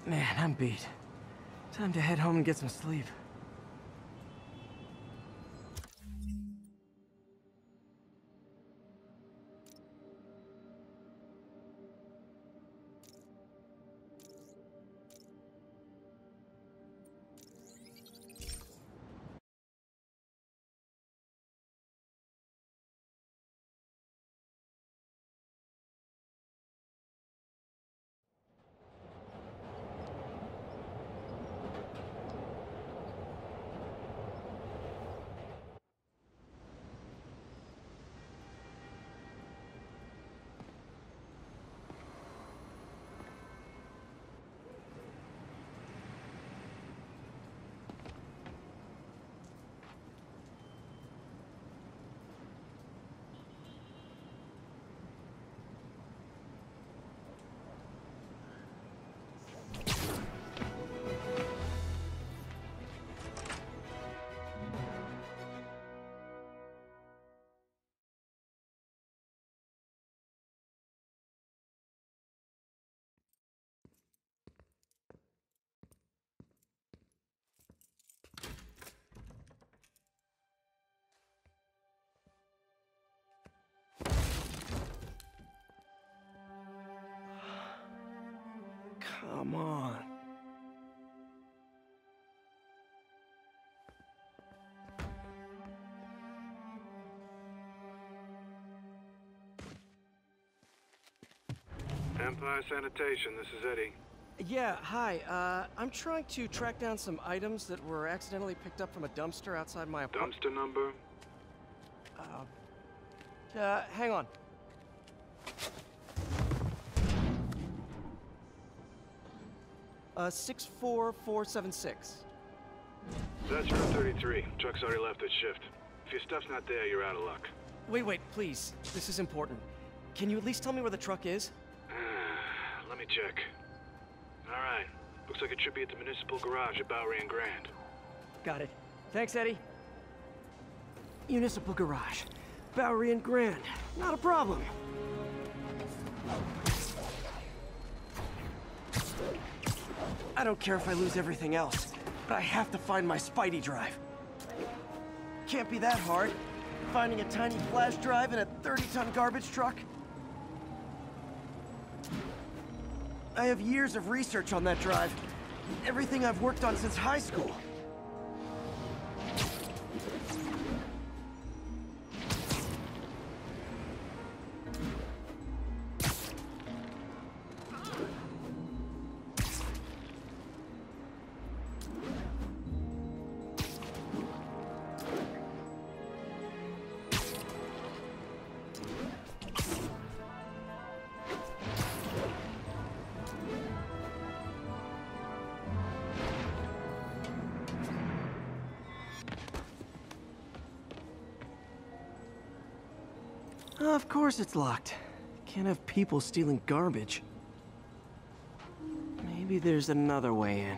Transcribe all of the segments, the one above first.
Man, I'm beat. Time to head home and get some sleep. Come on. Empire Sanitation, this is Eddie. Yeah, hi. I'm trying to track down some items that were accidentally picked up from a dumpster outside my apartment. Dumpster number? Hang on. Uh, 64476. That's room 33. Truck's already left its shift. If your stuff's not there, you're out of luck. Wait, please. This is important. Can you at least tell me where the truck is? Let me check. Alright. Looks like it should be at the municipal garage at Bowery and Grand. Got it. Thanks, Eddie. Municipal garage. Bowery and Grand. Not a problem. I don't care if I lose everything else, but I have to find my Spidey drive. Can't be that hard. Finding a tiny flash drive in a 30-ton garbage truck. I have years of research on that drive. Everything I've worked on since high school. Of course it's locked. Can't have people stealing garbage. Maybe there's another way in.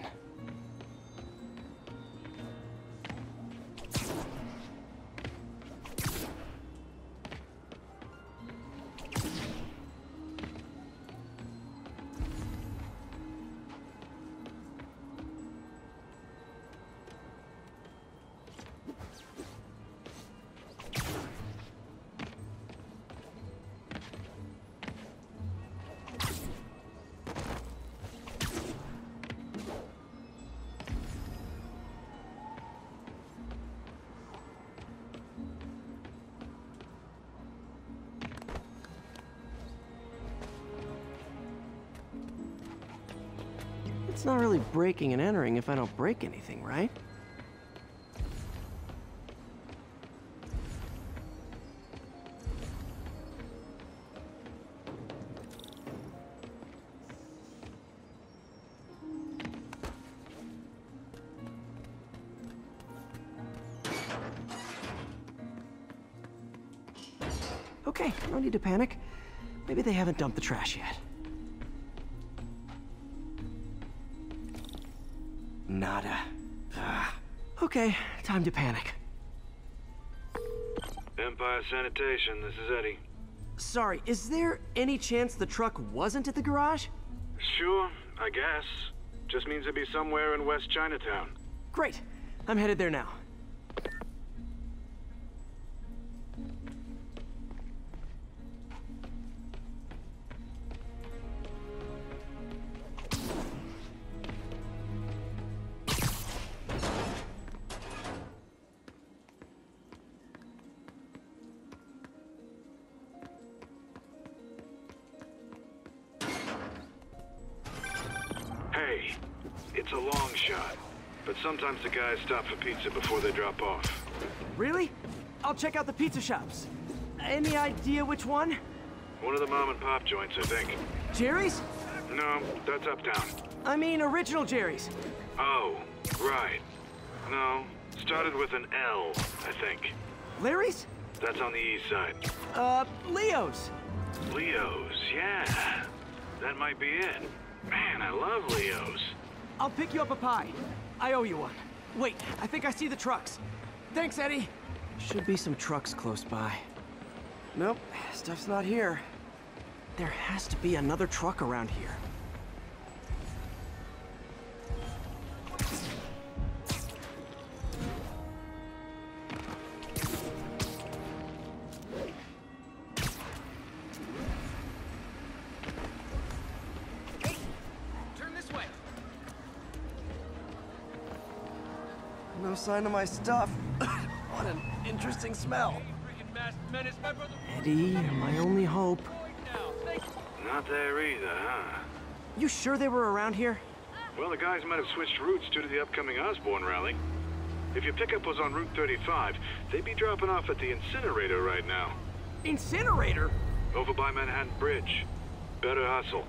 It's not really breaking and entering if I don't break anything, right? Okay, no need to panic. Maybe they haven't dumped the trash yet. Nada. Okay, time to panic. Empire Sanitation, this is Eddie. Sorry, is there any chance the truck wasn't at the garage? Sure, I guess. Just means it'd be somewhere in West Chinatown. Great. I'm headed there now. Hey, it's a long shot, but sometimes the guys stop for pizza before they drop off. Really? I'll check out the pizza shops. Any idea which one? One of the mom and pop joints, I think. Jerry's? No, that's uptown. I mean original Jerry's. Oh, right. No, started with an L, I think. Larry's? That's on the east side. Leo's. Leo's, yeah. That might be it. Man, I love Leo's. I'll pick you up a pie. I owe you one. Wait, I think I see the trucks. Thanks, Eddie. Should be some trucks close by. Nope, stuff's not here. There has to be another truck around here. No sign of my stuff. What an interesting smell. Eddie, you're my only hope. Not there either, huh? You sure they were around here? Well, the guys might have switched routes due to the upcoming Osborne rally. If your pickup was on Route 35, they'd be dropping off at the incinerator right now. Incinerator? Over by Manhattan Bridge. Better hustle.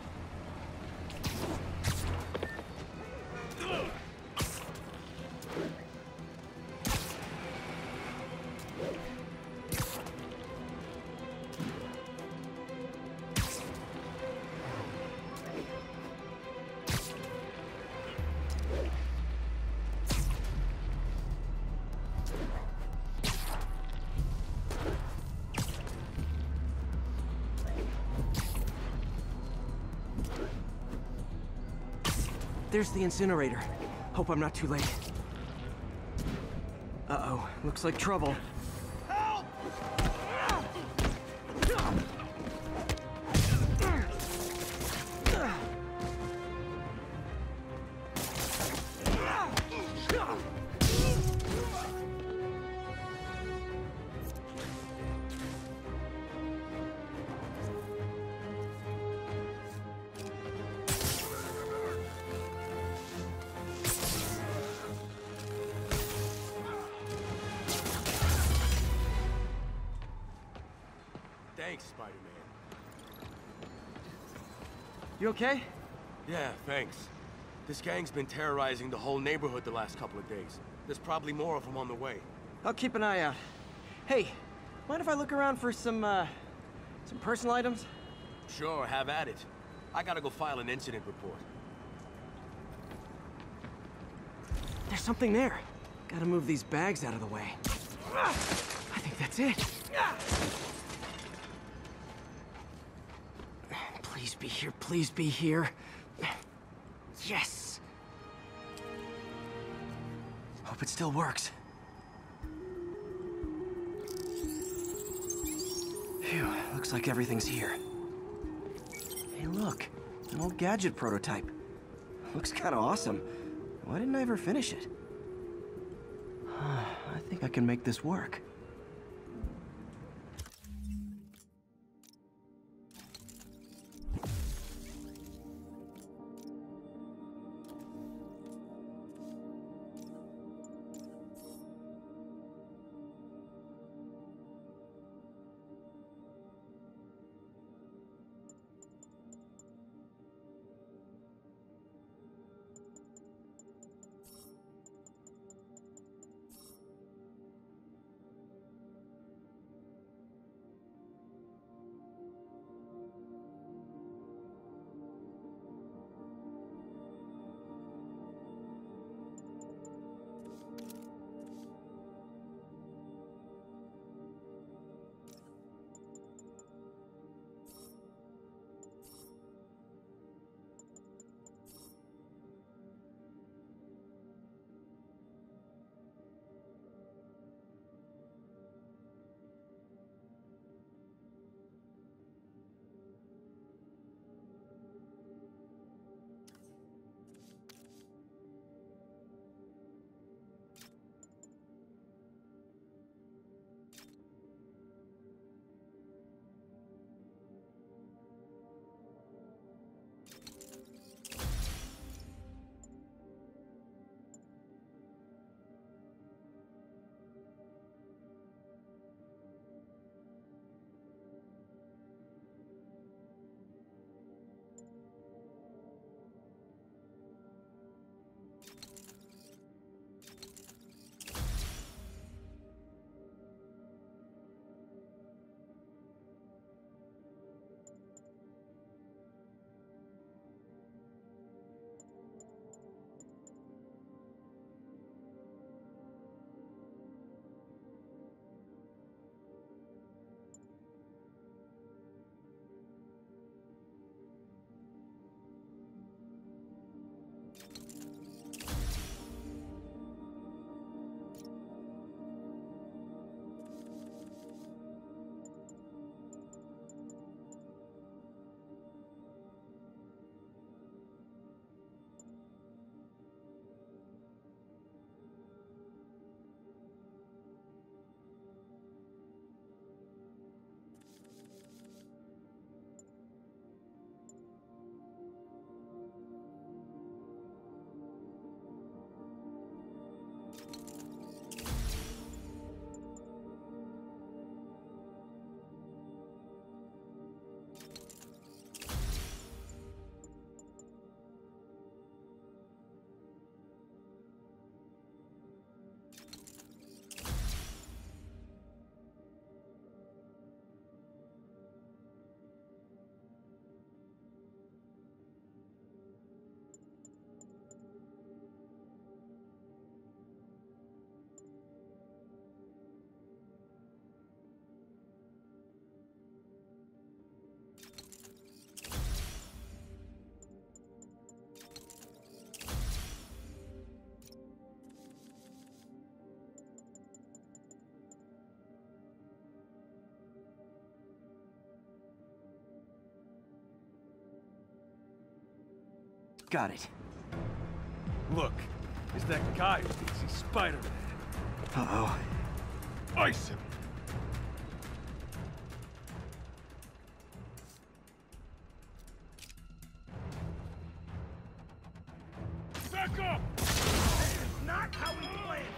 There's the incinerator. Hope I'm not too late. Uh-oh, looks like trouble. Help! Thanks, Spider-Man. You okay? Yeah, thanks. This gang's been terrorizing the whole neighborhood the last couple of days. There's probably more of them on the way. I'll keep an eye out. Hey, mind if I look around for some personal items? Sure, have at it. I gotta go file an incident report. There's something there. Gotta move these bags out of the way. I think that's it. Please be here, please be here. Yes! Hope it still works. Phew, looks like everything's here. Hey look, an old gadget prototype. Looks kinda awesome. Why didn't I ever finish it? I think I can make this work. got it. Look, it's that guy who thinks he's Spider-Man. Uh-oh. Ice him! Back up! This is not how we planned it!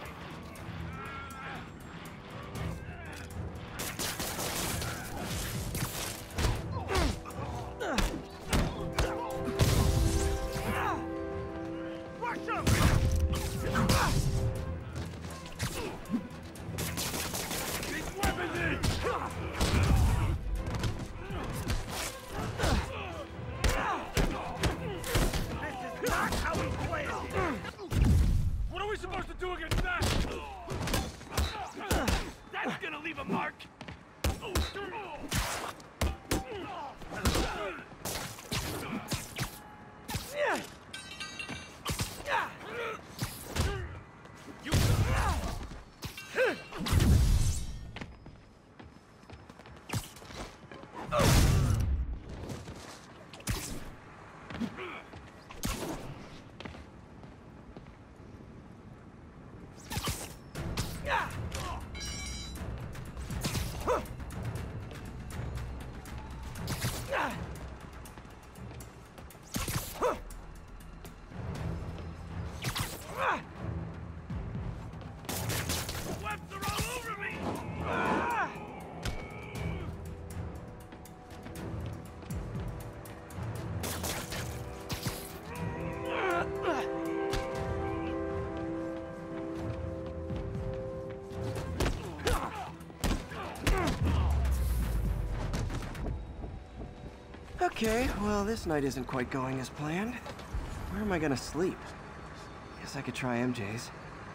Okay, well, this night isn't quite going as planned. Where am I gonna sleep? Guess I could try MJ's.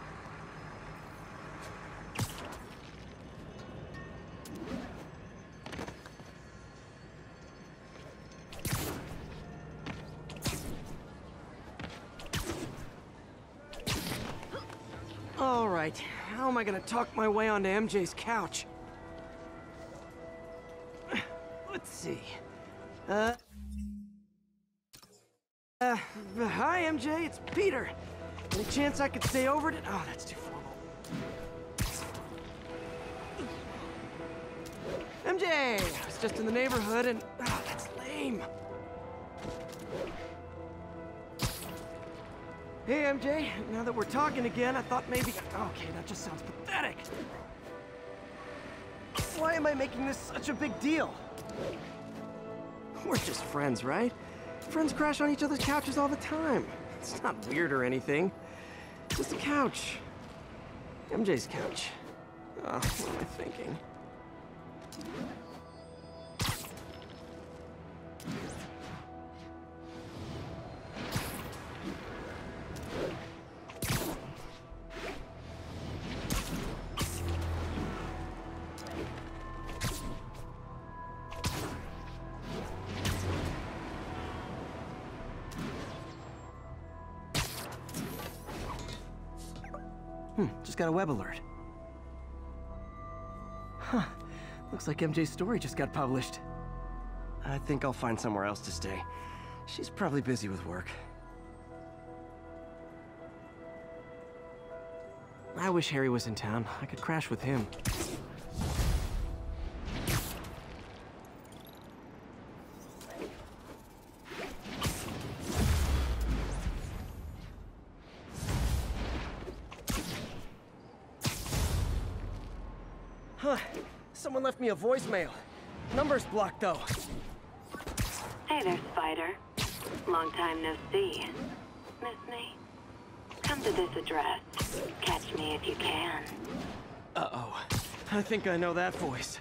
All right, how am I gonna talk my way onto MJ's couch? Let's see. Hi, MJ, it's Peter. Any chance I could stay over to... Oh, that's too formal. MJ, I was just in the neighborhood and... Oh, that's lame. Hey, MJ, now that we're talking again, I thought maybe... Okay, that just sounds pathetic. Why am I making this such a big deal? We're just friends, right? Friends crash on each other's couches all the time. It's not weird or anything. Just a couch. MJ's couch. Oh, what am I thinking? Just got a web alert. Huh. Looks like MJ's story just got published. I think I'll find somewhere else to stay. She's probably busy with work. I wish Harry was in town. I could crash with him. Huh. Someone left me a voicemail. Number's blocked, though. Hey there, Spider. Long time no see. Miss me? Come to this address. Catch me if you can. Uh-oh. I think I know that voice.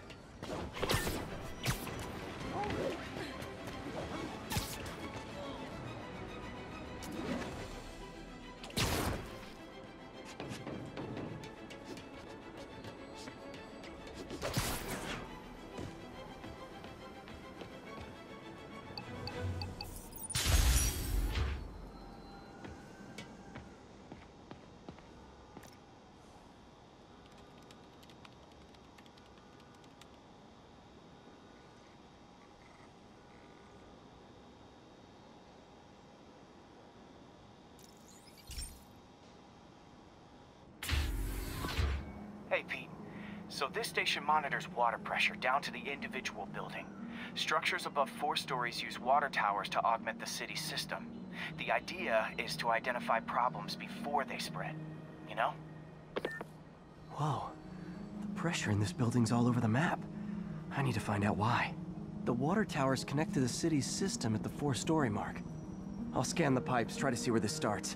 So this station monitors water pressure down to the individual building. Structures above 4 stories use water towers to augment the city's system. The idea is to identify problems before they spread, you know? Whoa. The pressure in this building's all over the map. I need to find out why. The water towers connect to the city's system at the 4-story mark. I'll scan the pipes, try to see where this starts.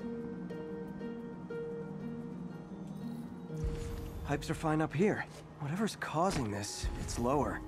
Pipes are fine up here. Whatever's causing this, it's lower.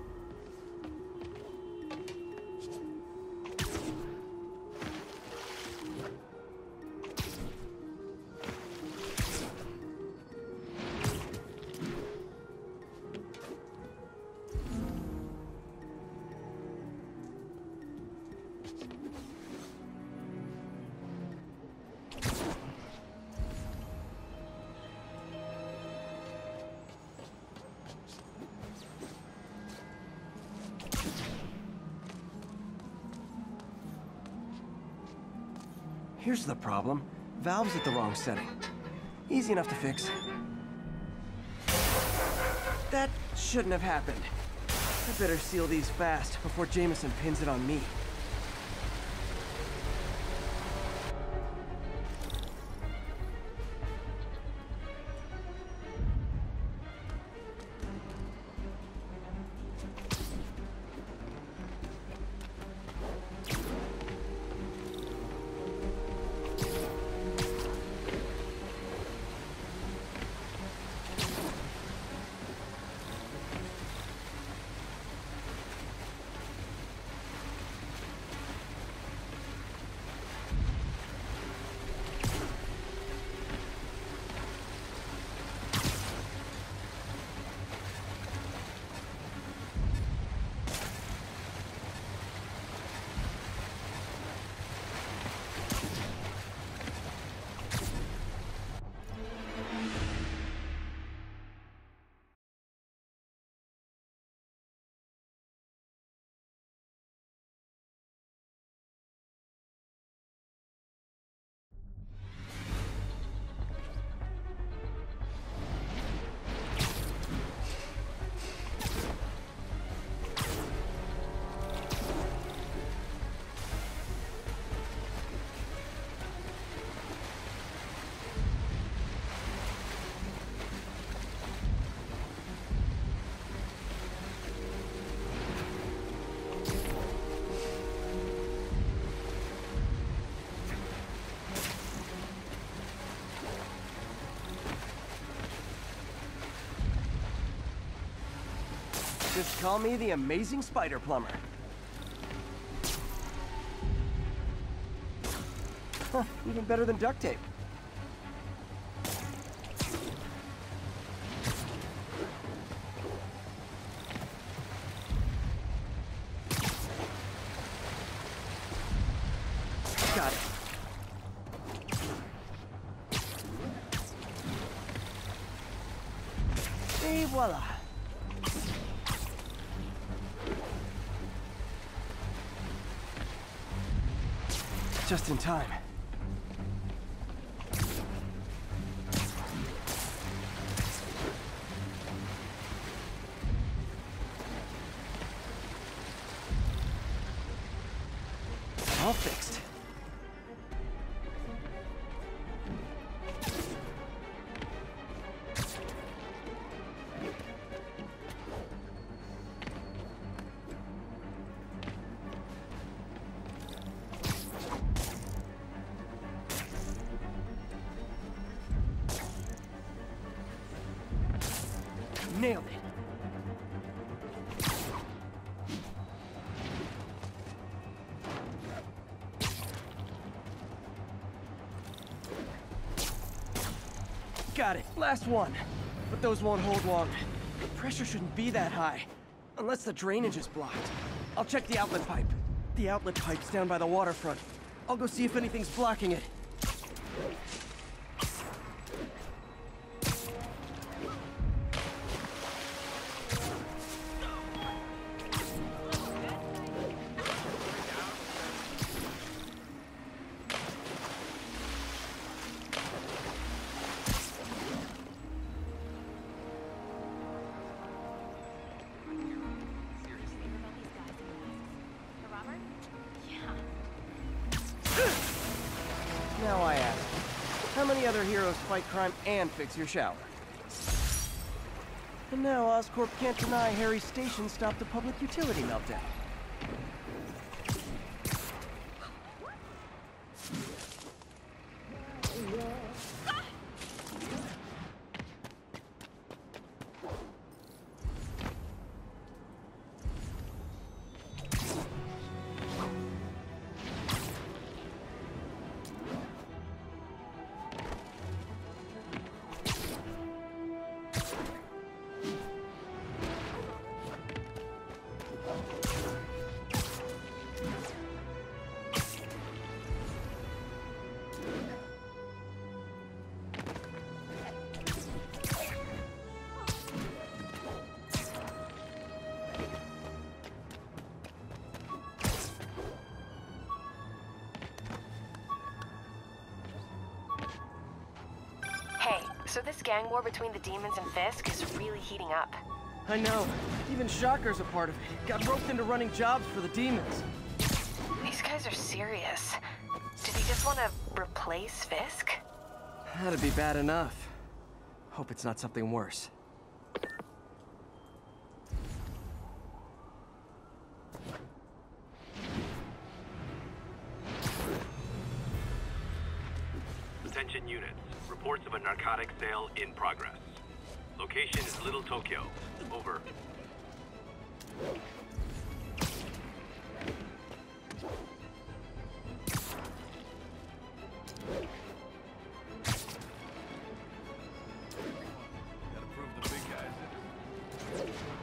Here's the problem. Valve's at the wrong setting. Easy enough to fix. That shouldn't have happened. I better seal these fast before Jameson pins it on me. Just call me the amazing spider plumber. Huh, even better than duct tape. Got it. Et voila. Just in time. All fixed. Nailed it. Got it. Last one. But those won't hold long. The pressure shouldn't be that high. Unless the drainage is blocked. I'll check the outlet pipe. The outlet pipe's down by the waterfront. I'll go see if anything's blocking it. How many other heroes fight crime and fix your shower? And now Oscorp can't deny Harry's station stopped a public utility meltdown. So this gang war between the demons and Fisk is really heating up. I know. Even Shocker's a part of it. Got roped into running jobs for the demons. These guys are serious. Does he just want to replace Fisk? That'd be bad enough. Hope it's not something worse. Attention units. Reports of a narcotic sale in progress. Location is Little Tokyo. Over. Gotta prove the big guys.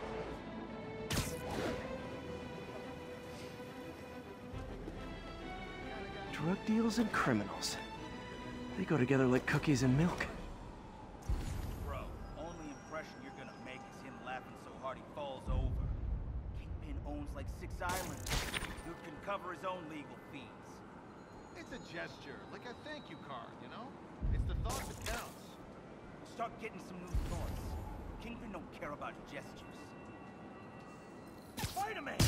Drug deals and criminals. They go together like cookies and milk. Bro, only impression you're gonna make is him laughing so hard he falls over. Kingpin owns like 6 islands. Dude can cover his own legal fees. It's a gesture, like a thank you card, you know? It's the thought that counts. Start getting some new thoughts. Kingpin don't care about gestures. Wait a minute!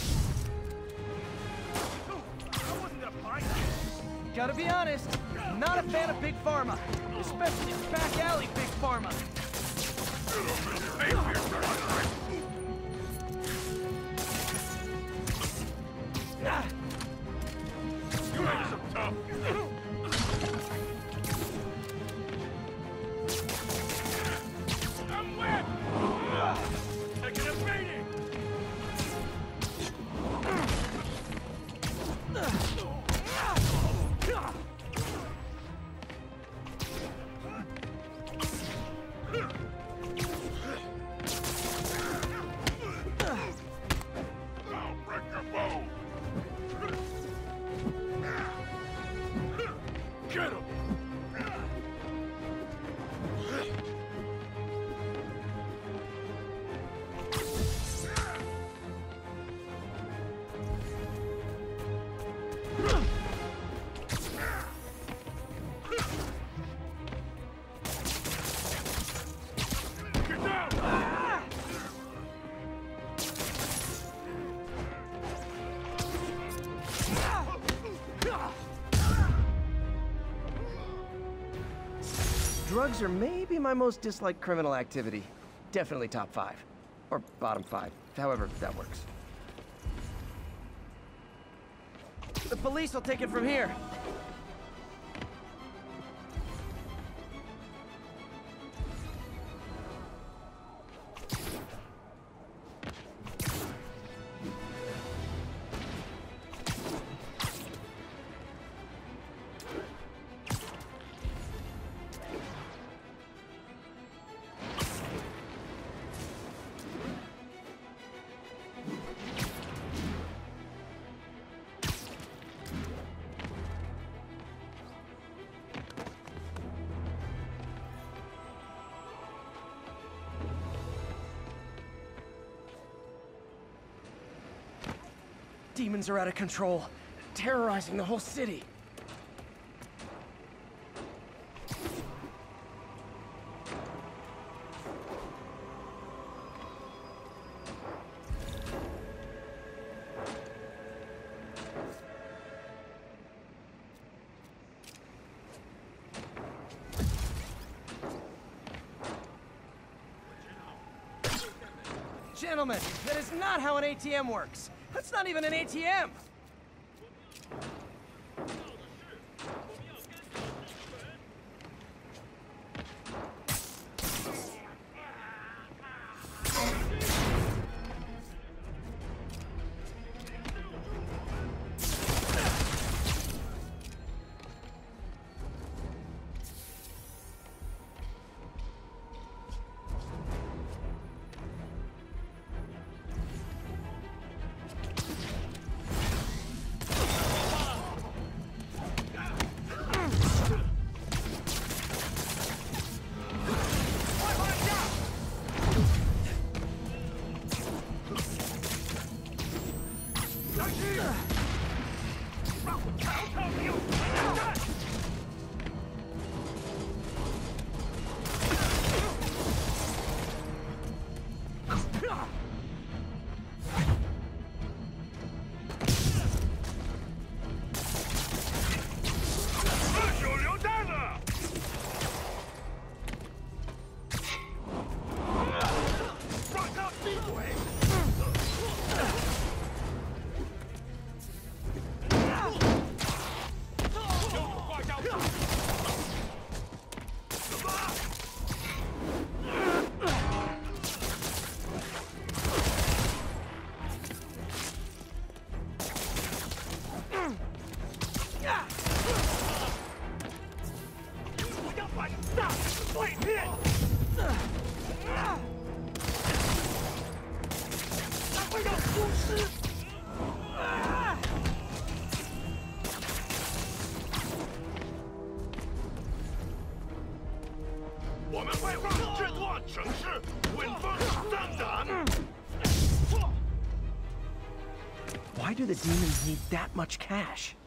Dude, I wasn't gonna buy that. Gotta be honest, not a fan of Big Pharma. Especially back alley Big Pharma. You made some tough. I'm wet! Taking a beating! Get him! Get down! Drugs are maybe my most disliked criminal activity. Definitely top 5. Or bottom 5. However that works. The police will take it from here. Demons are out of control, terrorizing the whole city. Gentlemen, that is not how an ATM works. That's not even an ATM. Why do the demons need that much cash?